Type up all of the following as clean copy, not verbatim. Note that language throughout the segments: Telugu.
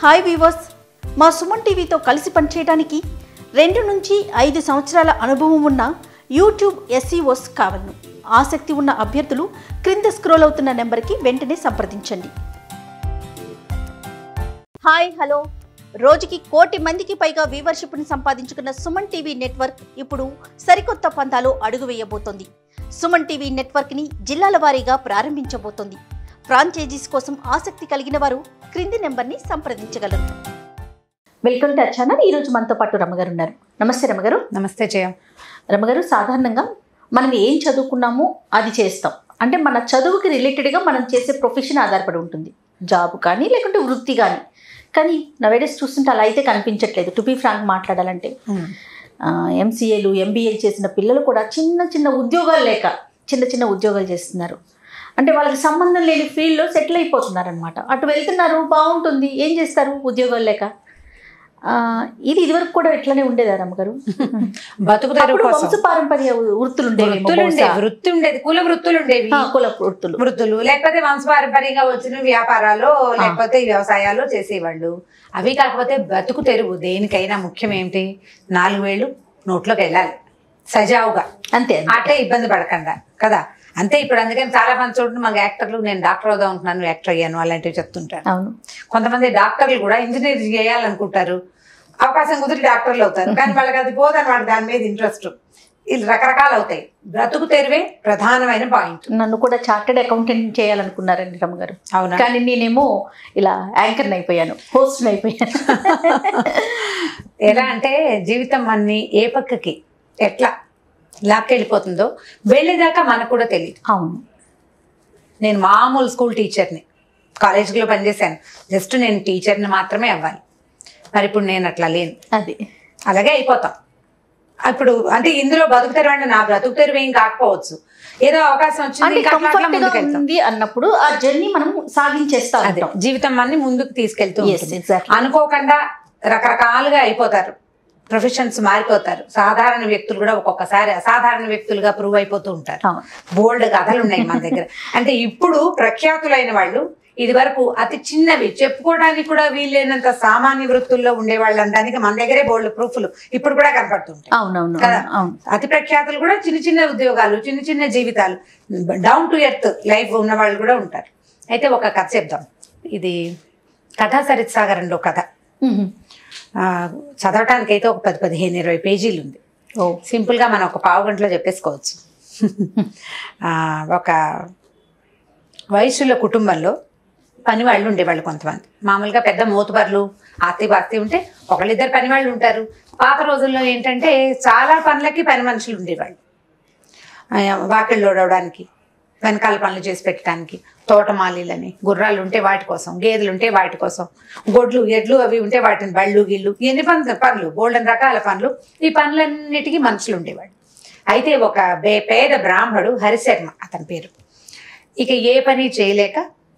హాయ్ వీవర్స్, మా సుమన్ టీవీతో కలిసి పనిచేయడానికి 2 నుంచి 5 సంవత్సరాల అనుభవం ఉన్న యూట్యూబ్ ఎస్ఈఓస్ కావాలను. ఆసక్తి ఉన్న అభ్యర్థులు క్రింద స్క్రోల్ అవుతున్న నెంబర్కి వెంటనే సంప్రదించండి. హాయ్ హలో, రోజుకి 1 కోటి మందికి పైగా వ్యూవర్షిప్ను సంపాదించుకున్న సుమన్ టీవీ నెట్వర్క్ ఇప్పుడు సరికొత్త పంతాలో అడుగు వేయబోతోంది. సుమన్ టీవీ నెట్వర్క్ని జిల్లాల వారీగా ప్రారంభించబోతోంది. ఫ్రాంచైజీస్ కోసం ఆసక్తి కలిగిన వారు క్రింది నెంబర్ని సంప్రదించగలరు. Welcome to our channel. ఈరోజు మనతో పాటు రమగారు ఉన్నారు. నమస్తే రమగారు. నమస్తే జయ. రమగారు, సాధారణంగా మనం ఏం చదువుకున్నామో అది చేస్తాం. అంటే మన చదువుకి రిలేటెడ్గా మనం చేసే ప్రొఫెషన్ ఆధారపడి ఉంటుంది, జాబ్ కానీ లేకుంటే వృత్తి కానీ. కానీ నవేడేస్ చూస్తుంటే అలా అయితే కనిపించట్లేదు. టు బీ ఫ్రాంక్ మాట్లాడాలంటే ఎంసీఏలు ఎంబీఏలు చేసిన పిల్లలు కూడా చిన్న చిన్న ఉద్యోగాలు లేక చిన్న ఉద్యోగాలు చేస్తున్నారు. అంటే వాళ్ళకి సంబంధం లేని ఫీల్డ్లో సెటిల్ అయిపోతున్నారు అనమాట. అటు వెళ్తున్నారు, బాగుంటుంది, ఏం చేస్తారు ఉద్యోగాలు లేక. ఇది ఇదివరకు కూడా ఇట్లానే ఉండేదా రమ్మగారు? వంశపారంపర్య వృత్తులు వృత్తి ఉండేది, కుల వృత్తులు ఉండేవి, వృత్తులు లేకపోతే వంశపారంపర్యంగా వచ్చిన వ్యాపారాలు లేకపోతే వ్యవసాయాలు చేసేవాళ్ళు. అవి కాకపోతే బతుకు తెరువు దేనికైనా ముఖ్యం ఏమిటి? 4 వేళ్ళు నోట్లోకి వెళ్ళాలి సజావుగా, అంతే. అట్టే ఇబ్బంది పడకుండా కదా, అంతే. ఇప్పుడు అందుకని చాలా మంది చూడండి, మాకు యాక్టర్లు, నేను డాక్టర్ అవుదాం అనుకున్నాను, యాక్టర్ అయ్యాను అలాంటివి చెప్తుంటారు. అవును. కొంతమంది డాక్టర్లు కూడా ఇంజనీర్ చేయాలనుకుంటారు, అవకాశం కుదిరి డాక్టర్లు అవుతారు, కానీ వాళ్ళకి అది పోదని వాడు దాని మీద ఇంట్రెస్ట్. ఇది రకరకాలు అవుతాయి. బ్రతుకు తెరివే ప్రధానమైన పాయింట్. నన్ను కూడా చార్టెడ్ అకౌంటెంట్ చేయాలనుకున్నారండి రమ్మగారు. అవునా? కానీ నేనేమో ఇలా యాంకర్ని అయిపోయాను, హోస్ట్ని అయిపోయాను. ఎలా అంటే జీవితం అన్ని ఏ పక్కకి ఎట్లా లాక్కెళ్ళిపోతుందో వెళ్ళేదాకా మనకు కూడా తెలియదు. అవును. నేను మామూలు స్కూల్ టీచర్ని, కాలేజీలో పనిచేశాను. జస్ట్ నేను టీచర్ని మాత్రమే అవ్వాలి. మరి ఇప్పుడు నేను అట్లా లేను, అది అలాగే అయిపోతాం. ఇప్పుడు అంటే ఇందులో బతుకు తెరువు అంటే నా బ్రతుకు తెరువు ఏం కాకపోవచ్చు, ఏదో అవకాశం వచ్చింది అన్నప్పుడు ఆ జర్నీ మనం సాగించేస్తాం. అదే జీవితం అన్ని ముందుకు తీసుకెళ్తూ అనుకోకుండా రకరకాలుగా అయిపోతారు, ప్రొఫెషన్స్ మారిపోతారు. సాధారణ వ్యక్తులు కూడా ఒక్కొక్కసారి అసాధారణ వ్యక్తులుగా ప్రూవ్ అయిపోతూ ఉంటారు. బోల్డ్ కథలు ఉన్నాయి మన దగ్గర. అంటే ఇప్పుడు ప్రఖ్యాతులైన వాళ్ళు ఇది వరకు అతి చిన్నవి చెప్పుకోవడానికి కూడా వీళ్ళేనంత సామాన్య వృత్తుల్లో ఉండేవాళ్ళు అనడానికి మన దగ్గరే బోల్డ్ ప్రూఫ్లు ఇప్పుడు కూడా కనపడుతుంటాయి. అవునవును కదా. అతి ప్రఖ్యాతులు కూడా చిన్న ఉద్యోగాలు, చిన్న జీవితాలు, డౌన్ టు ఎర్త్ లైఫ్ ఉన్న వాళ్ళు కూడా ఉంటారు. అయితే ఒక కథ చెప్దాం. ఇది కథా సరిత్ సాగరంలో కథ. చదవటానికి అయితే ఒక 10-15-20 పేజీలు ఉంది. సింపుల్గా మనం ఒక పావు గంటలో చెప్పేసుకోవచ్చు. ఒక వయసుల కుటుంబంలో పని వాళ్ళు ఉండేవాళ్ళు కొంతమంది. మామూలుగా పెద్ద మోతుబర్లు ఆస్తి ఉంటే 1-2 పని వాళ్ళు ఉంటారు. పాత రోజుల్లో ఏంటంటే చాలా పనులకి పని మనుషులు ఉండేవాళ్ళు. వాకిళ్ళు ఓడవడానికి, వెనకాల పనులు చేసి పెట్టడానికి, తోటమాలీలని, గుర్రాలు ఉంటే వాటి కోసం, గేదెలు ఉంటే వాటి కోసం, గొడ్లు ఎడ్లు అవి ఉంటే వాటిని బళ్ళు గిళ్ళు, ఎన్ని పనులు, బోల్డెన్ రకాల పనులు. ఈ పనులన్నిటికీ మనుషులు ఉండేవాళ్ళు. అయితే ఒక పేద బ్రాహ్మడు హరిశర్మ అతని పేరు. ఇక ఏ పని చేయలేక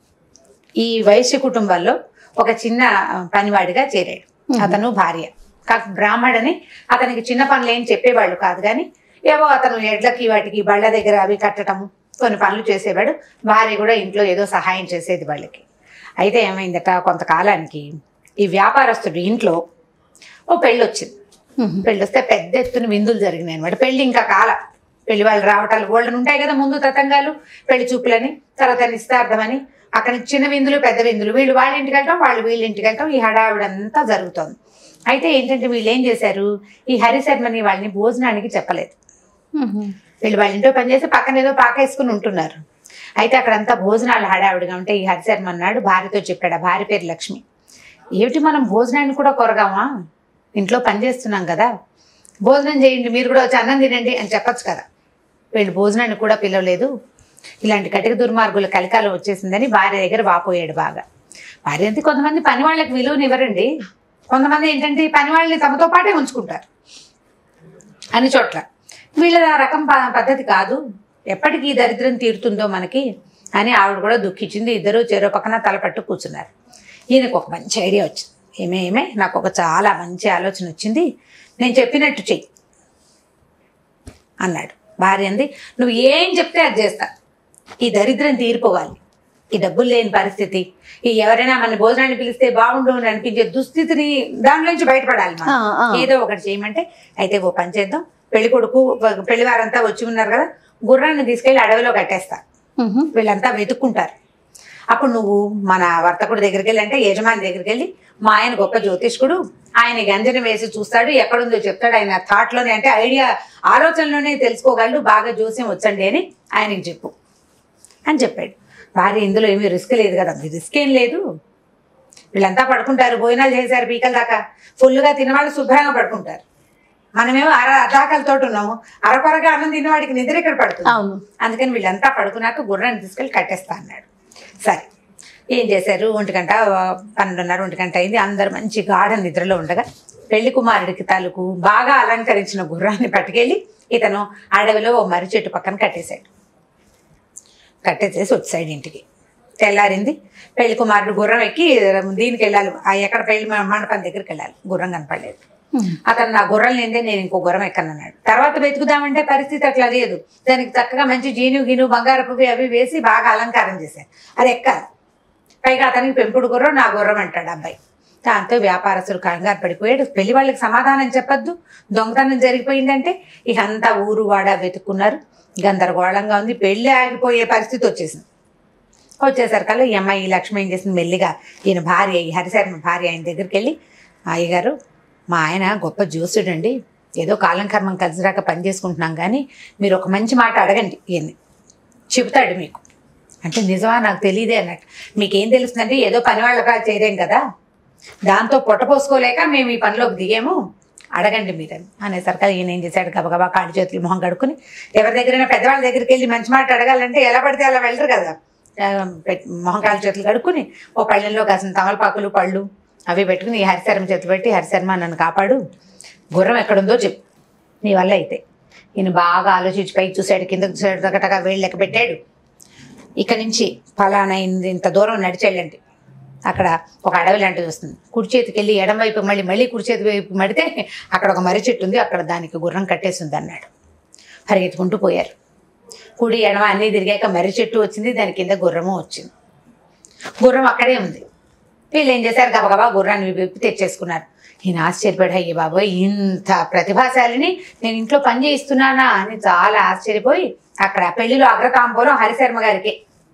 ఈ వైశ్య కుటుంబాల్లో ఒక చిన్న పనివాడిగా చేరాడు. అతను భార్య బ్రాహ్మడని అతనికి చిన్న పనులు ఏం చెప్పేవాళ్ళు కాదు, కానీ ఏవో అతను ఎడ్లకి వాటికి బళ్ళ దగ్గర అవి కట్టడము కొన్ని పనులు చేసేవాడు. భార్య కూడా ఇంట్లో ఏదో సహాయం చేసేది వాళ్ళకి. అయితే ఏమైందట, కొంతకాలానికి ఈ వ్యాపారస్తుడు ఇంట్లో ఓ పెళ్ళి వచ్చింది. పెళ్ళి వస్తే పెద్ద ఎత్తున విందులు జరిగినాయి అనమాట. పెళ్ళి ఇంకా పెళ్లి వాళ్ళు రావటాలు గోల్డెన్ ఉంటాయి కదా, ముందు తతంగాలు, పెళ్లి చూపులని, తర్వాత నిశ్చితార్థమని, అక్కడ చిన్న విందులు పెద్ద విందులు, వీళ్ళు వాళ్ళ ఇంటికి వెళ్ళటం, వాళ్ళు వీళ్ళ ఇంటికి వెళ్ళటం, ఈ హడావిడంతా జరుగుతుంది. అయితే ఏంటంటే వీళ్ళు ఏం చేశారు, ఈ హరిశర్మని వాళ్ళని భోజనానికి చెప్పలేదు. వీళ్ళు వాళ్ళ ఇంట్లో పనిచేసి పక్కన ఏదో పాకేసుకుని ఉంటున్నారు. అయితే అక్కడంతా భోజనాలు హడావిడిగా ఉంటే ఈ హరిశర్మ అన్నాడు, భార్యతో చెప్పాడు. ఆ భార్య పేరు లక్ష్మి. ఏమిటి మనం భోజనాన్ని కూడా కొరగామా, ఇంట్లో పనిచేస్తున్నాం కదా, భోజనం చేయండి, మీరు కూడా వచ్చి అన్నం తినండి అని చెప్పచ్చు కదా. వీళ్ళు భోజనాన్ని కూడా పిలవలేదు. ఇలాంటి కటిక దుర్మార్గుల కలికాలం వచ్చేసిందని భార్య దగ్గర వాపోయాడు బాగా. భార్య అంటే కొంతమంది పని వాళ్ళకి విలువనివ్వరండి, కొంతమంది ఏంటంటే పని వాళ్ళని తమతో పాటే ఉంచుకుంటారు అన్ని చోట్ల. వీళ్ళ రకం పద్ధతి కాదు, ఎప్పటికీ ఈ దరిద్రం తీరుతుందో మనకి అని ఆవిడ కూడా దుఃఖించింది. ఇద్దరు చెరో పక్కన తలపట్టు కూర్చున్నారు. ఈయనకు ఒక మంచి ఐడియా వచ్చింది. ఏమే నాకు ఒక చాలా మంచి ఆలోచన వచ్చింది, నేను చెప్పినట్టు చెయ్యి అన్నాడు. భార్య అంది, నువ్వు ఏం చెప్తే అది చేస్తా, ఈ దరిద్రం తీరిపోవాలి, ఈ డబ్బులు లేని పరిస్థితి, ఈ ఎవరైనా మన భోజనాన్ని పిలిస్తే బాగుండు అని అనిపించే దుస్థితిని దాంట్లో నుంచి బయటపడాలి మనం. ఏదో ఒకటి చేయమంటే, అయితే ఓ పని చేద్దాం, పెళ్లి కొడుకు పెళ్లి వారంతా వచ్చి ఉన్నారు కదా, గుర్రాన్ని తీసుకెళ్లి అడవిలో కట్టేస్తారు, వీళ్ళంతా వెతుక్కుంటారు. అప్పుడు నువ్వు మన వర్తకుడి దగ్గరికి వెళ్ళి, అంటే యజమాని దగ్గరికి వెళ్ళి, మా ఆయన గొప్ప జ్యోతిష్కుడు, ఆయన గంజనం వేసి చూస్తాడు, ఎక్కడుందో చెప్తాడు, ఆయన థాట్లోనే అంటే ఐడియా ఆలోచనలోనే తెలుసుకోగలడు, బాగా జోస్యం వచ్చండి అని ఆయనకి చెప్పు అని చెప్పాడు. భార్య ఇందులో ఏమీ రిస్క్ లేదు కదా, రిస్క్ ఏం లేదు, వీళ్ళంతా పడుకుంటారు, భోజనాలు చేశారు పీకల దాకా, ఫుల్గా తినవాళ్ళు శుభ్రంగా పడుకుంటారు, మనమేమో అర్ధాకలతో ఉన్నాము, అరకొరగా అన్నం తిన్నవాడికి నిద్ర ఇక్కడ పడుతుంది. అందుకని వీళ్ళంతా పడుకున్నాక గుర్రాన్ని తీసుకెళ్ళి కట్టేస్తా అన్నాడు. సరే ఏం చేశారు, 1 గంట 12:30 1 గంట అయింది, అందరు మంచి గాఢ నిద్రలో ఉండగా పెళ్లి కుమారుడికి తాలూకు బాగా అలంకరించిన గుర్రాన్ని పట్టుకెళ్ళి ఇతను అడవిలో ఓ మర్రి చెట్టు పక్కన కట్టేశాడు. కట్టేసేసి వచ్చాడు ఇంటికి. తెల్లారింది, పెళ్లి కుమారుడు గుర్రం ఎక్కి దీనికి వెళ్ళాలి, ఎక్కడ పెళ్లి మండపం దగ్గరికి వెళ్ళాలి, గుర్రం కనపడలేదు. అతను నా గుర్రం లేదే నేను ఇంకో గుర్రం ఎక్కనన్నాడు. తర్వాత వెతుకుదామంటే పరిస్థితి అట్లా లేదు, దానికి చక్కగా మంచి జీను బంగారపువి అవి వేసి బాగా అలంకారం చేశారు, అది ఎక్కాలి. పైగా అతనికి పెంపుడు గుర్రం, నా గుర్రం అంటాడు అబ్బాయి. దాంతో వ్యాపారస్తుడు కంగారు పడిపోయాడు. పెళ్లి వాళ్ళకి సమాధానం చెప్పొద్దు, దొంగతనం జరిగిపోయిందంటే ఇక అంతా ఊరు వాడ వెతుక్కున్నారు, గందరగోళంగా ఉంది, పెళ్లి ఆగిపోయే పరిస్థితి వచ్చేసింది. వచ్చేసరికల్లా ఈ అమ్మాయి లక్ష్మి ఏం చేసింది, మెల్లిగా ఈయన భార్య, ఈ హరిశర్మ భార్య ఆయన దగ్గరికి వెళ్ళి, అయ్యగారు మా ఆయన గొప్ప జ్యోతిష్యుడండి, ఏదో కాలం కర్మం కలిసి రాక పని చేసుకుంటున్నాం, కానీ మీరు ఒక మంచి మాట అడగండి, ఈయన్ని చెబుతాడు మీకు. అంటే నిజమా, నాకు తెలియదే అన్నట్టు. మీకేం తెలుస్తుందంటే ఏదో పని వాళ్ళగా చేరేం కదా, దాంతో పొట్టపోసుకోలేక మేము ఈ పనిలోకి దిగాము, అడగండి మీరని అనేసరికి ఈయన ఏం చేశాడు, గబగబా కాళ్ళు చేతులు మొహం కడుక్కుని, ఎవరి దగ్గరైనా పెద్దవాళ్ళ దగ్గరికి వెళ్ళి మంచి మాట అడగాలంటే ఎలా పడితే అలా వెళ్ళరు కదా, మొహం కాళ్ళు చేతులు కడుక్కుని ఓ పళ్ళెంలో కాసిన తమలపాకులు పళ్ళు అవి పెట్టుకుని ఈ హరిశర్మ చేతులు పెట్టి, హరిశర్మ నన్ను కాపాడు, గుర్రం ఎక్కడుందో చెప్పు నీ వల్ల అయితే. ఈయన బాగా ఆలోచించి పైకి చూశాడు, కిందకు చూసాడు, తగటగా వేళ్ళు లెక్క పెట్టాడు. ఇక్కడి నుంచి ఫలానా ఇంత దూరం నడిచేళ్ళండి, అక్కడ ఒక అడవి లాంటిది వస్తుంది, కుడి చేతికి వెళ్ళి ఎడం వైపు మళ్ళీ కుడి చేతి వైపు మడితే అక్కడ ఒక మర్రి చెట్టు ఉంది, అక్కడ దానికి గుర్రం కట్టేసింది అన్నాడు. పరిగెత్తుకుంటూ పోయారు. కుడి ఎడమ అన్నీ తిరిగాక మర్రి చెట్టు వచ్చింది, దాని కింద గుర్రము వచ్చింది. గుర్రం అక్కడే ఉంది. వీళ్ళు ఏం చేశారు, గబగబా గుర్రాన్ని విప్పి తెచ్చేసుకున్నారు. ఈయన ఆశ్చర్యపడి, అయ్యే బాబోయ్ ఇంత ప్రతిభాశాలిని నేను ఇంట్లో పని చేయిస్తున్నానా అని చాలా ఆశ్చర్యపోయి, అక్కడ పెళ్లిలో అగ్రతాంబూలం హరిశర్మ గారికి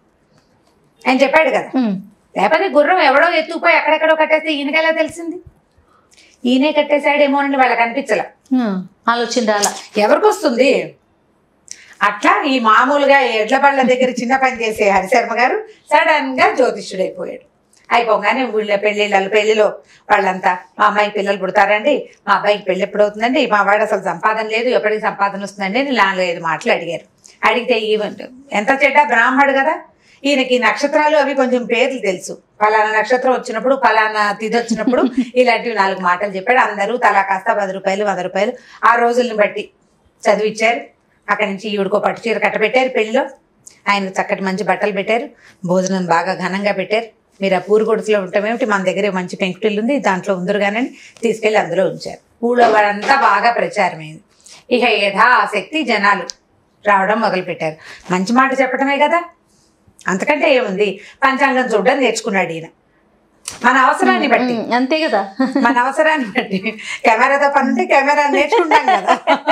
అని చెప్పాడు కదా, లేకపోతే గుర్రం ఎవడో ఎత్తుకుపోయి ఎక్కడెక్కడో కట్టేస్తే ఈయనకెలా తెలిసింది, ఈయనే కట్టేశాడేమోనని వాళ్ళకి అనిపించలే, ఆలోచన రాలా, ఎవరికి వస్తుంది. అట్లా ఈ మామూలుగా ఎడ్ల బళ్ళ దగ్గర చిన్న పని చేసే హరిశర్మ గారు సడన్ గా జ్యోతిష్యుడైపోయాడు. అయిపోగానే వీళ్ళ పెళ్లిలో వాళ్ళంతా, మా అమ్మాయికి పిల్లలు పుడతారండి, మా అబ్బాయికి పెళ్లి ఎప్పుడు అవుతుందండి, మా వాడు అసలు సంపాదన లేదు, ఎప్పటికి సంపాదన వస్తుందండి అని 4-5 మాటలు అడిగారు. అడిగితే ఎంత చెడ్డ బ్రాహ్మడు కదా, ఈయనకి నక్షత్రాలు అవి కొంచెం పేర్లు తెలుసు, ఫలానా నక్షత్రం వచ్చినప్పుడు ఫలానా తిథి వచ్చినప్పుడు ఇలాంటివి 4 మాటలు చెప్పాడు. అందరూ తలా కాస్త 10 రూపాయలు 100 రూపాయలు ఆ రోజుల్ని బట్టి చదివిచ్చారు. అక్కడి నుంచి ఈవిడికో పట్టు చీర కట్టబెట్టారు, పెళ్లిలో ఆయనకు చక్కటి మంచి బట్టలు పెట్టారు, భోజనం బాగా ఘనంగా పెట్టారు. మీరు ఆ పూరు గొడుసులో ఉంటామేమిటి, మన దగ్గర మంచి పెంకుటిల్లు ఉంది, దాంట్లో ఉందరుగానే తీసుకెళ్లి అందులో ఉంచారు. ఊళ్ళో వాళ్ళంతా బాగా ప్రచారమైంది. ఇక యథాశక్తి జనాలు రావడం మొదలుపెట్టారు. మంచి మాట చెప్పడమే కదా, అంతకంటే ఏముంది, పంచాంగం చూడడం నేర్చుకున్నాడు ఈయన మన అవసరాన్ని బట్టి, అంతే కదా, మన అవసరాన్ని బట్టి. కెమెరాతో పని ఉంటే కెమెరా నేర్చుకుంటాం కదా,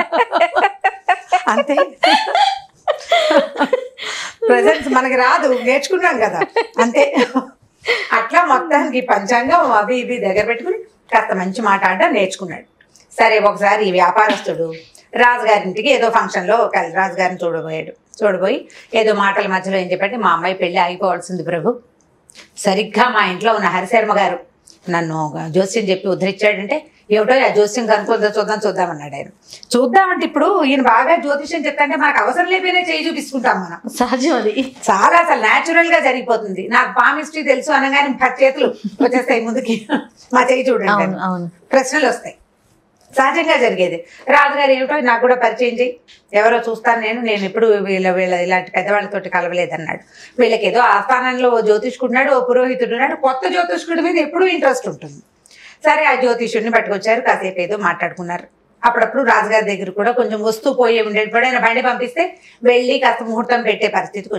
అంతే. ప్రజెంట్స్ మనకి రాదు, నేర్చుకున్నాం కదా, అంతే. అట్లా మొత్తానికి పంచాంగం అవి ఇవి దగ్గర పెట్టుకుని కాస్త మంచి మాట ఆడడం నేర్చుకున్నాడు. సరే ఒకసారి ఈ వ్యాపారస్తుడు రాజుగారింటికి ఏదో ఫంక్షన్లో రాజుగారిని చూడబోయి ఏదో మాటల మధ్యలో ఏం చెప్పంటే, మా అమ్మాయి పెళ్లి ఆగిపోవాల్సింది ప్రభు, సరిగ్గా మా ఇంట్లో ఉన్న హరిశర్మ గారు నన్ను జోస్యం చెప్పి ఉద్ధరించాడంటే, ఏమిటో ఆ జోస్యం కనుక్కుందో చూద్దామన్నాడు ఆయన. చూద్దామంటే ఇప్పుడు ఈయన బాగా జ్యోతిష్యం చెప్తాంటే మనకు అవసరం లేకపోయినా చేయి చూపించుకుంటాం మనం, సహజం అది, చాలా అసలు న్యాచురల్ గా జరిగిపోతుంది. నాకు పామిస్ట్రీ తెలుసు అనగానే 10 చేతులు వచ్చేస్తాయి ముందుకి, మా చేయి చూడండి, ప్రశ్నలు వస్తాయి, సహజంగా జరిగేది. రాజుగారు ఏమిటో నాకు కూడా పరిచయం చేయి, ఎవరో చూస్తాను నేను ఎప్పుడు వీళ్ళ ఇలాంటి పెద్దవాళ్ళతోటి కలవలేదన్నాడు. వీళ్ళకి ఏదో ఆస్థానంలో ఓ జ్యోతిష్కుడున్నాడు, ఓ పురోహితుడు ఉన్నాడు, కొత్త జ్యోతిష్కుడి మీద ఎప్పుడూ ఇంట్రెస్ట్ ఉంటుంది. సరే ఆ జ్యోతిష్యుడిని పట్టుకొచ్చారు, కాసేపు ఏదో మాట్లాడుకున్నారు. అప్పుడప్పుడు రాజుగారి దగ్గర కూడా కొంచెం వస్తూ పోయే ఉండేటప్పుడు ఆయన బండి పంపిస్తే వెళ్ళి కాస్త ముహూర్తం పెట్టే పరిస్థితికి వచ్చింది.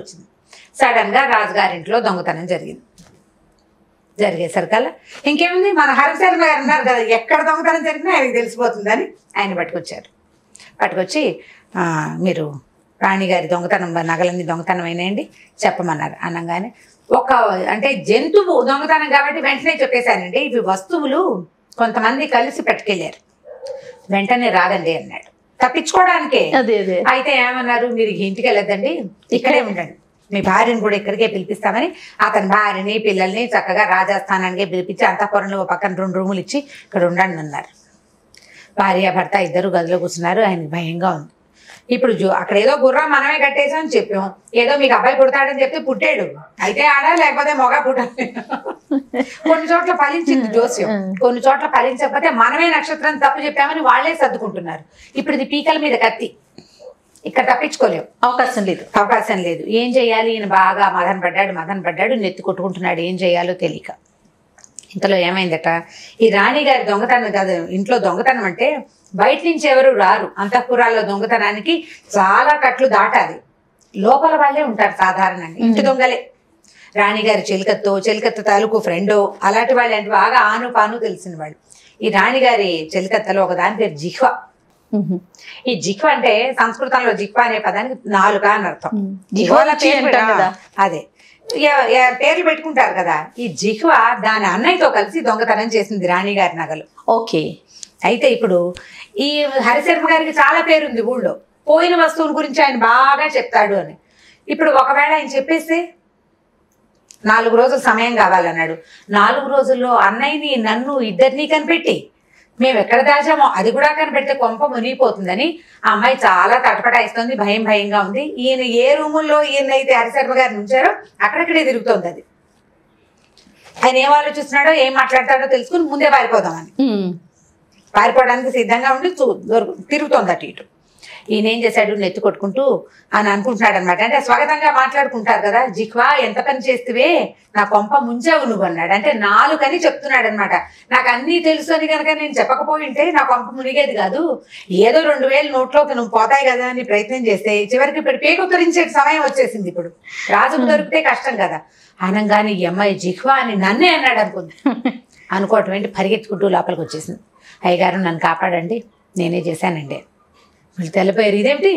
సడన్గా రాజుగారింట్లో దొంగతనం జరిగేసరికల్లా ఇంకేముంది, మన హరిశర్మ గారు అన్నారు కదా, ఎక్కడ దొంగతనం జరిగినా ఆయనకి తెలిసిపోతుందని ఆయన పట్టుకొచ్చి మీరు రాణిగారి దొంగతనం నగలన్నీ దొంగతనం అయినాయండి చెప్పమన్నారు. అనగానే అంటే జంతువు దొంగతనం కాబట్టి వెంటనే చెప్పేశానండి, ఇవి వస్తువులు కొంతమంది కలిసి పట్టుకెళ్ళారు, వెంటనే రాదండి అన్నాడు, తప్పించుకోవడానికే. అయితే ఏమన్నారు, మీరు ఇంటికి వెళ్ళొద్దండి, ఇక్కడే ఉండండి, మీ భార్యను కూడా ఇక్కడికే పిలిపిస్తామని అతని భార్యని పిల్లల్ని చక్కగా రాజస్థానానికి పిలిపించి అంతఃపురంలో పక్కన 2 రూములు ఇచ్చి ఇక్కడ ఉండండి అన్నారు. భార్య భర్త ఇద్దరు గదిలో కూర్చున్నారు. ఆయనకి భయంగా ఉంది. ఇప్పుడు అక్కడ ఏదో గుర్రం మనమే కట్టేసామని చెప్పాం, ఏదో మీకు అబ్బాయి పుడతాడని చెప్తే పుట్టాడు, అయితే ఆడా లేకపోతే మొగ పుట్టాలి. కొన్ని చోట్ల ఫలించింది జోస్యం, కొన్ని చోట్ల ఫలించకపోతే మనమే నక్షత్రం తప్పు చెప్పామని వాళ్ళే సర్దుకుంటున్నారు. ఇప్పుడు ఇది పీకల మీద కత్తి, ఇక్కడ తప్పించుకోలేము, అవకాశం లేదు. ఏం చేయాలి, ఈయన బాగా మదన పడ్డాడు, నెత్తి కొట్టుకుంటున్నాడు, ఏం చేయాలో తెలియక. ఇంతలో ఏమైందట, ఈ రాణిగారి దొంగతనం కాదు, ఇంట్లో దొంగతనం అంటే బయట నుంచి ఎవరు రారు, అంతఃపురాల్లో దొంగతనానికి చాలా కట్లు దాటాలి, లోపల వాళ్ళే ఉంటారు సాధారణంగా, ఇంటి దొంగలే. రాణిగారి చెలికత్త తాలూకు ఫ్రెండో అలాంటి వాళ్ళు అంటే బాగా ఆను తెలిసిన వాళ్ళు. ఈ రాణిగారి చెలికత్తలో ఒక దాని పేరు జిహ్వ. ఈ జిహ్వ అంటే సంస్కృతంలో జిహ్వ అనే పదానికి నాలుక అని అర్థం. అదే పేర్లు పెట్టుకుంటారు కదా. ఈ జిహ్వ దాని అన్నయ్యతో కలిసి దొంగతనం చేసింది రాణిగారి నగలు. ఓకే. అయితే ఇప్పుడు ఈ హరిశర్మ గారికి చాలా పేరుంది ఊళ్ళో, పోయిన వస్తువుల గురించి ఆయన బాగా చెప్తాడు అని. ఇప్పుడు ఒకవేళ ఆయన చెప్పేస్తే 4 రోజులు సమయం కావాలన్నాడు. 4 రోజుల్లో అన్నయ్యని నన్ను ఇద్దరినీ కనిపెట్టి మేము ఎక్కడ దాచామో అది కూడా కనిపెడితే కొంప మునిగిపోతుందని ఆ అమ్మాయి చాలా తటపటాయిస్తుంది, భయంగా ఉంది. ఈయన ఏ రూముల్లో ఈయనైతే హరిశర్మ గారిని ఉంచారో అక్కడక్కడే తిరుగుతోంది అది. ఆయన ఏం ఆలోచిస్తున్నాడో ఏం మాట్లాడతాడో తెలుసుకుని ముందే పారిపోవడానికి సిద్ధంగా ఉండి తిరుగుతోంది అటు ఇటు. ఈయన ఏం చేశాడు, నెత్తి కొట్టుకుంటూ అని అనుకుంటున్నాడు అనమాట. అంటే స్వాగతంగా మాట్లాడుకుంటారు కదా, జిహ్వా ఎంత పని చేస్తువే, నా కొంప ముంచావు నువ్వు అన్నాడు. అంటే 4 అని చెప్తున్నాడు అనమాట. నాకు అన్నీ తెలుసు అని కనుక నేను చెప్పకపోయింటే నా కొంప మునిగేది కాదు, ఏదో 2000 నోట్లోకి నువ్వు పోతాయి కదా అని ప్రయత్నం చేస్తే చివరికి ఇప్పుడు పేక ఉత్తరించే సమయం వచ్చేసింది. ఇప్పుడు రాజుకు దొరికితే కష్టం కదా. అనగానే ఈ అమ్మాయి జిహ్వా అని నన్నే అన్నాడు అనుకోవటం ఏంటి, పరిగెత్తుకుంటూ లోపలికి వచ్చేసింది. అయ్యగారు నన్ను కాపాడండి, నేనే చేశానండి. వీళ్ళు తెల్లపోయారు, ఇదేంటి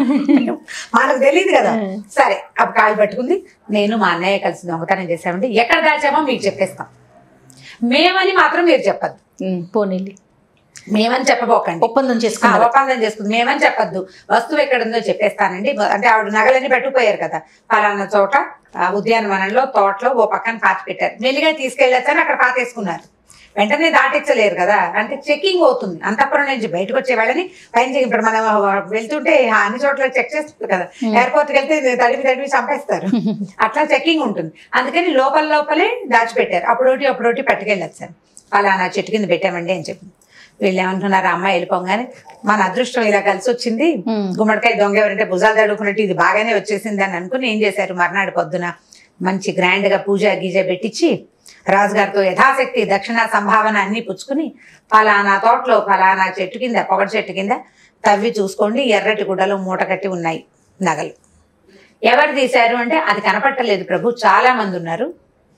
మనకు తెలియదు కదా. సరే అప్పుడు కాళ్ళు పట్టుకుంది, నేను మా అన్నయ్య కలిసి దొంగతనం చేశామండి, ఎక్కడ దాచామో మీకు చెప్పేస్తాం, మేమని మాత్రం మీరు చెప్పద్దు, పోనీలి మేమని చెప్పబోకండి, ఒప్పందం చేసుకుంది, మేమని చెప్పద్దు, వస్తువు ఎక్కడుందో చెప్పేస్తానండి. అంటే ఆవిడ నగలన్నీ పెట్టుకుపోయారు కదా, పలానా చోట ఉద్యానవనంలో తోటలో ఓ పక్కన పాతి పెట్టారు, మెల్లిగా తీసుకెళ్ళొచ్చని అక్కడ పాతేసుకున్నారు. వెంటనే దాటించలేరు కదా, అంటే చెకింగ్ అవుతుంది. అంతఃపురం నుంచి బయటకు వచ్చే వాళ్ళని పైన ఇప్పుడు మనం వెళ్తుంటే అన్ని చోట్ల చెక్ చేస్తారు కదా, ఎయిర్పోర్ట్కి వెళ్తే తడిపి చంపేస్తారు, అట్లా చెకింగ్ ఉంటుంది. అందుకని లోపలే దాచిపెట్టారు. అప్పుడోటి పట్టుకెళ్ళొచ్చారు. ఫలానా చెట్టు కింద పెట్టామండి అని చెప్పి. వీళ్ళు ఏమంటున్నారు, అమ్మాయి వెళ్ళిపోగానే మన అదృష్టం ఇలా కలిసి వచ్చింది, గుమ్మడికాయ దొంగ ఎవరంటే భుజాలు తడుకున్నట్టు ఇది బాగానే వచ్చేసింది అని అనుకుని ఏం చేశారు, మర్నాడు పొద్దున మంచి గ్రాండ్ గా పూజ గీజ పెట్టించి రాజుగారితో యథాశక్తి దక్షిణ సంభావన అన్ని పుచ్చుకుని ఫలానా తోటలో ఫలానా చెట్టు కింద పొగటి చెట్టు కింద తవ్వి చూసుకోండి, ఎర్రటి గుడ్డలో మూట కట్టి ఉన్నాయి నగలు. ఎవరు తీశారు అంటే అది కనపట్టలేదు ప్రభు, చాలా మంది ఉన్నారు.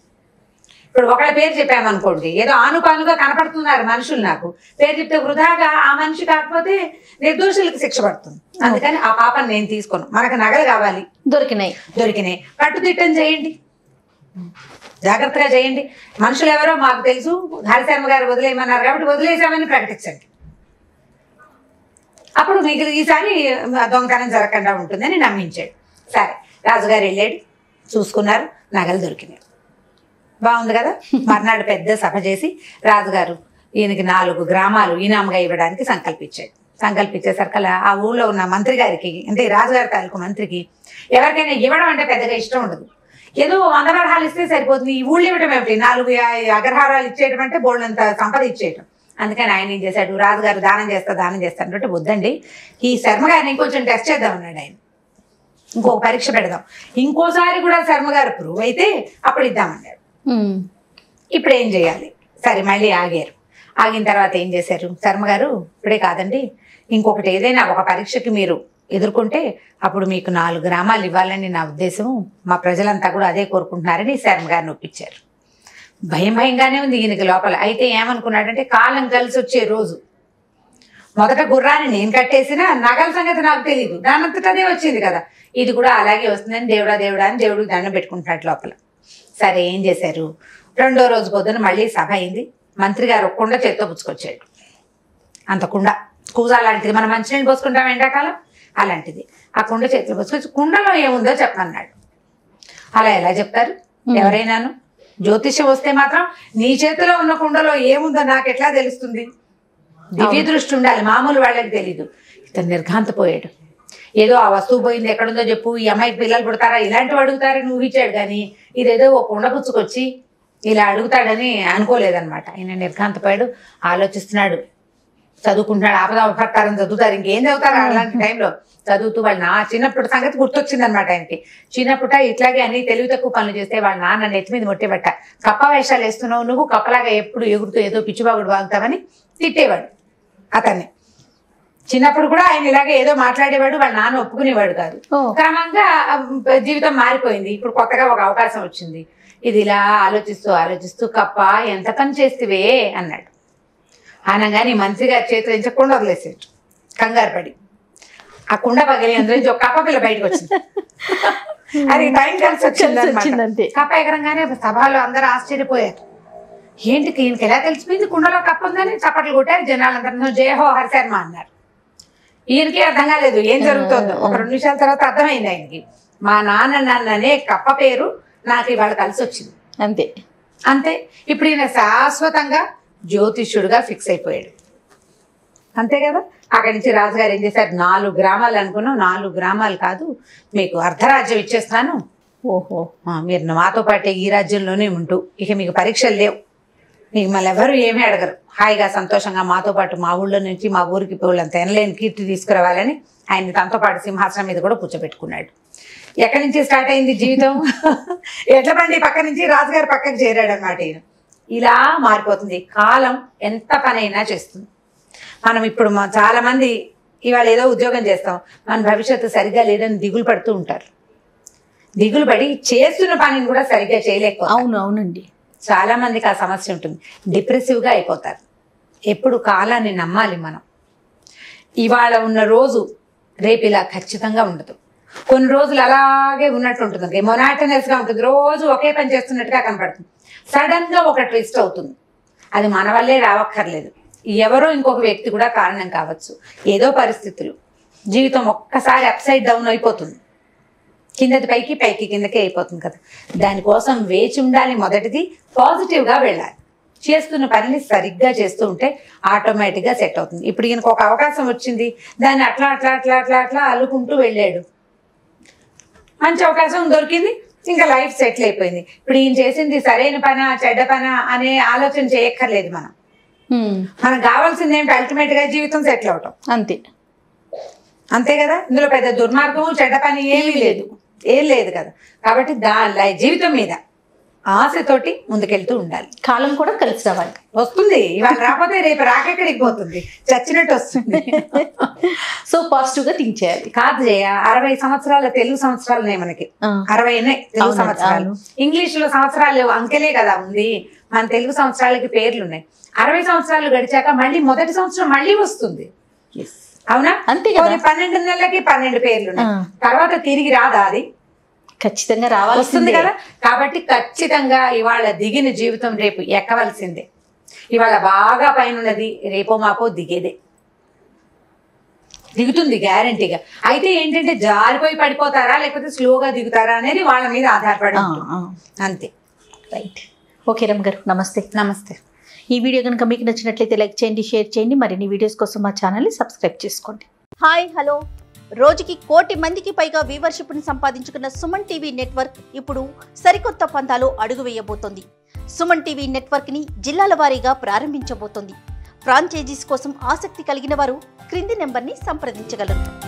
ఇప్పుడు ఒకళ్ళ పేరు చెప్పామనుకోండి, ఏదో ఆనుపానుగా కనపడుతున్నారు మనుషులు, నాకు పేరు చెప్తే వృధాగా ఆ మనిషి కాకపోతే నిర్దోషులకు శిక్ష పడుతుంది. అందుకని ఆ పాపను నేను తీసుకోను, మనకు నగలు కావాలి, దొరికినాయి కట్టుదిట్టం చేయండి, జాగ్రత్తగా చేయండి. మనుషులు ఎవరో మాకు తెలుసు, హరిశర్మ గారు వదిలేయమన్నారు కాబట్టి వదిలేసామని ప్రకటించండి, అప్పుడు మీకు ఈసారి దొంగతనం జరగకుండా ఉంటుందని నమ్మించాడు. సరే రాజుగారు వెళ్ళాడు, చూసుకున్నారు, నగలు దొరికినాయి. బాగుంది కదా. మర్నాడు పెద్ద సభ చేసి రాజుగారు ఈయనకి 4 గ్రామాలు ఈనాముగా ఇవ్వడానికి సంకల్పించేసరికల్లా ఆ ఊళ్ళో ఉన్న మంత్రి గారికి, అంటే రాజుగారి తాలూకు మంత్రికి ఎవరికైనా ఇవ్వడం అంటే పెద్దగా ఇష్టం ఉండదు. ఏదో 100 వరహాలు ఇస్తే సరిపోతుంది, ఈ ఊళ్ళు ఇవ్వడం ఏమిటి, 4 అగ్రహారాలు ఇచ్చేయడం అంటే బోళ్ళంత సంపద ఇచ్చేయటం. అందుకని ఆయన ఏం చేశాడు, రాజుగారు దానం చేస్తాను అంటే వద్దండి, ఈ శర్మ గారిని ఇంకొంచెం టెస్ట్ చేద్దాం అన్నాడు ఆయన, ఇంకొక పరీక్ష పెడదాం, ఇంకోసారి కూడా శర్మ గారు ప్రూవ్ అయితే అప్పుడు ఇద్దామన్నాడు. ఇప్పుడు ఏం చేయాలి, సరే మళ్ళీ ఆగారు. ఆగిన తర్వాత ఏం చేశారు, శర్మ గారు ఇప్పుడే కాదండి, ఇంకొకటి ఏదైనా ఒక పరీక్షకి మీరు ఎదుర్కొంటే అప్పుడు మీకు 4 గ్రామాలు ఇవ్వాలని నా ఉద్దేశం. మా ప్రజలంతా కూడా అదే కోరుకుంటున్నారని శర్మ గారిని ఒప్పించారు. భయంగానే ఉంది ఈయనకి లోపల. అయితే ఏమనుకున్నాడంటే కాలం కలిసి వచ్చే రోజు మొదట గుర్రాన్ని నేను కట్టేసిన నగల సంగతి నాకు తెలియదు, దానంతట అదే వచ్చింది కదా, ఇది కూడా అలాగే వస్తుందని దేవుడా అని దేవుడికి దండం పెట్టుకుంటున్నాడు లోపల. సరే ఏం చేశారు, 2వ రోజు పొద్దున మళ్ళీ సభ అయింది. మంత్రి గారు ఒక కుండ చేత్తో పుచ్చుకొచ్చాడు. అంత కుండ కూజ లాంటిది, మనం మంచినీళ్ళు పోసుకుంటాం ఎండాకాలం, అలాంటిది. ఆ కుండ చేతిలో పోసుకొచ్చి కుండలో ఏముందో చెప్పమన్నాడు. అలా ఎలా చెప్తారు ఎవరైనాను? జ్యోతిష్యం వస్తే మాత్రం నీ చేతిలో ఉన్న కుండలో ఏముందో నాకు ఎట్లా తెలుస్తుంది? దివ్య దృష్టి ఉండాలి, మామూలు వాళ్ళకి తెలీదు. ఇతను నిర్ఘాంతపోయాడు. ఏదో ఆ వస్తువు పోయింది, ఎక్కడుందో చెప్పు, ఈ అమ్మాయికి పిల్లలు పుడతారా, ఇలాంటివి అడుగుతారని ఊహించాడు. కానీ ఇదేదో ఓ కుండ పుచ్చుకొచ్చి ఇలా అడుగుతాడని అనుకోలేదన్నమాట. ఆయన నిర్ఘాంతపోయాడు, ఆలోచిస్తున్నాడు, చదువుకుంటున్నాడు. ఆపదాపకారం చదువుతారు, ఇంకేం చదువుతారు అలాంటి టైంలో. చదువుతూ వాళ్ళ నా చిన్నప్పుడు సంగతి గుర్తొచ్చింది అనమాట ఆయనకి. చిన్నప్పుట ఇట్లాగే అన్ని తెలివి తక్కువ పనులు చేస్తే వాళ్ళ నాన్న నెత్తి మీద మొట్టేబట్ట, కప్ప వేషాలు వేస్తున్నావు నువ్వు, కప్పలాగా ఎప్పుడు ఎగురుతూ ఏదో పిచ్చిబాగుడు వాగుతావని తిట్టేవాడు అతన్ని. చిన్నప్పుడు కూడా ఆయన ఇలాగే ఏదో మాట్లాడేవాడు, వాళ్ళ నాన్న ఒప్పుకునేవాడు కాదు. క్రమంగా జీవితం మారిపోయింది. ఇప్పుడు కొత్తగా ఒక అవకాశం వచ్చింది. ఇది ఇలా ఆలోచిస్తూ కప్ప ఎంత పని చేస్తేవే అన్నాడు. అనగానే మంత్రి గారి చేతులు నుంచి కుండ వదిలేసాడు కంగారు పడి. ఆ కుండ పగిలి అందులో ఒక కప్ప పిల్ల బయటకు వచ్చింది. అది టైం కలిసి వచ్చింది. కప్ప ఎగరంగానే సభలో అందరూ ఆశ్చర్యపోయారు. ఏంటి ఈయనకి ఎలా తెలిసిపోయింది కుండలో కప్ప ఉందని? చప్పట్లు కొట్టారు జనాలందరూ. జయహో హరిశర్మ అన్నారు. ఈయనకి అర్థం కాలేదు ఏం జరుగుతుందో. ఒక 2 నిమిషాల తర్వాత అర్థమైంది ఆయనకి. మా నాన్ననే కప్ప పేరు నాకు ఇవాళ కలిసి వచ్చింది. అంతే. ఇప్పుడు ఈయన శాశ్వతంగా జ్యోతిష్యుడుగా ఫిక్స్ అయిపోయాడు. అంతే కదా. అక్కడి నుంచి రాజుగారు ఏం చేశారు, 4 గ్రామాలు అనుకున్నాం, 4 గ్రామాలు కాదు, మీకు అర్ధరాజ్యం ఇచ్చేస్తాను. ఓహో, మీరు మాతో పాటే ఈ రాజ్యంలోనే ఉంటూ ఇక మీకు పరీక్షలు లేవు, మిమ్మల్ని ఎవరు ఏమీ అడగరు, హాయిగా సంతోషంగా మాతో పాటు మా ఊళ్ళో నుంచి మా ఊరికి పోళ్ళంత ఎనలేని కీర్తి తీసుకురావాలని ఆయన తనతో పాటు సింహాసనం మీద కూడా కూర్చోబెట్టుకున్నాడు. ఎక్కడి నుంచి స్టార్ట్ అయింది జీవితం? ఎడ్ల బండి పక్క నుంచి రాజుగారి పక్కకు చేరాడు అనమాట. ఈయన ఇలా మారిపోతుంది. కాలం ఎంత పనైనా చేస్తుంది. మనం ఇప్పుడు చాలా మంది ఇవాళ ఏదో ఉద్యోగం చేస్తాం, మన భవిష్యత్తు సరిగ్గా లేదని దిగులు పడుతూ ఉంటారు. దిగులు పడి చేస్తున్న పనిని కూడా సరిగ్గా చేయలేకపోతారు. అవునండి, చాలా మందికి ఆ సమస్య ఉంటుంది. డిప్రెసివ్గా అయిపోతారు. ఎప్పుడు కాలాన్ని నమ్మాలి మనం. ఇవాళ ఉన్న రోజు రేపు ఇలా ఖచ్చితంగా ఉండదు. కొన్ని రోజులు అలాగే ఉన్నట్టు ఉంటుంది, మొనాటనస్గా ఉంటుంది, రోజు ఒకే పని చేస్తున్నట్టుగా కనపడుతుంది. సడన్ గా ఒక ట్విస్ట్ అవుతుంది. అది మన వల్లే రావక్కర్లేదు, ఎవరో ఇంకొక వ్యక్తి కూడా కారణం కావచ్చు. ఏదో పరిస్థితులు, జీవితం ఒక్కసారి అప్సైడ్ డౌన్ అయిపోతుంది, కిందది పైకి పైకి కిందకే అయిపోతుంది కదా. దానికోసం వేచి ఉండాలి. మొదటిది పాజిటివ్గా వెళ్ళాలి. చేస్తున్న పనిని సరిగ్గా చేస్తూ ఉంటే ఆటోమేటిక్గా సెట్ అవుతుంది. ఇప్పుడు ఈయనకు ఒక అవకాశం వచ్చింది, దాన్ని అట్లా అట్లా అట్లా అట్లా అట్లా అల్లుకుంటూ వెళ్ళాడు. మంచి అవకాశం దొరికింది, ఇంకా లైఫ్ సెటిల్ అయిపోయింది. ఇప్పుడు ఈయన చేసింది సరైన పనా చెడ్డ పనా అనే ఆలోచన చేయక్కర్లేదు. మనకు కావాల్సింది ఏమిటి? అల్టిమేట్ గా జీవితం సెటిల్ అవటం. అంతే కదా. ఇందులో పెద్ద దుర్మార్గం చెడ్డ పని ఏం లేదు కదా. కాబట్టి జీవితం మీద ఆశతోటి ముందుకెళ్తూ ఉండాలి. కాలం కూడా కలిసి రావాలి. వస్తుంది, ఇవాళ రాకపోతే రేపు రాకెక్కడికి పోతుంది, చచ్చినట్టు వస్తుంది. సో పాజిటివ్ గా థింక్ చేయాలి. కాదు జయ, 60 సంవత్సరాల తెలుగు సంవత్సరాలు ఉన్నాయి మనకి. 60 తెలుగు సంవత్సరాలు. ఇంగ్లీష్ లో సంవత్సరాలు అంకెలే కదా ఉంది, మన తెలుగు సంవత్సరాలకి పేర్లు ఉన్నాయి. 60 సంవత్సరాలు గడిచాక మళ్ళీ మొదటి సంవత్సరం మళ్ళీ వస్తుంది. అవునా? అంతే. 12 నెలలకి 12 పేర్లు ఉన్నాయి. తర్వాత తిరిగి రాదా? అది ఖచ్చితంగా రావాల్సింది కదా. కాబట్టి ఖచ్చితంగా ఇవాళ దిగిన జీవితం రేపు ఎక్కవలసిందే. ఇవాళ బాగా పైన ఉన్నది రేపో మాపో దిగుతుంది గ్యారంటీగా. అయితే ఏంటంటే జారిపోయి పడిపోతారా లేకపోతే స్లోగా దిగుతారా అనేది వాళ్ళ మీద ఆధారపడి అంతే. రైట్. ఓకే రమ్మ గారు, నమస్తే. నమస్తే. ఈ వీడియో కనుక మీకు నచ్చినట్లయితే లైక్ చేయండి, షేర్ చేయండి. మరిన్ని వీడియోస్ కోసం మా ఛానల్ని సబ్స్క్రైబ్ చేసుకోండి. Hi, hello. రోజుకి 1 కోటి మందికి పైగా వ్యూవర్షిప్ని సంపాదించుకున్న సుమన్ టీవీ నెట్వర్క్ ఇప్పుడు సరికొత్త పంతాలో అడుగు వేయబోతోంది. సుమన్ టీవీ నెట్వర్క్ని జిల్లాల వారీగా ప్రారంభించబోతోంది. ఫ్రాంచైజీస్ కోసం ఆసక్తి కలిగిన వారు క్రింది నెంబర్ని సంప్రదించగలరు.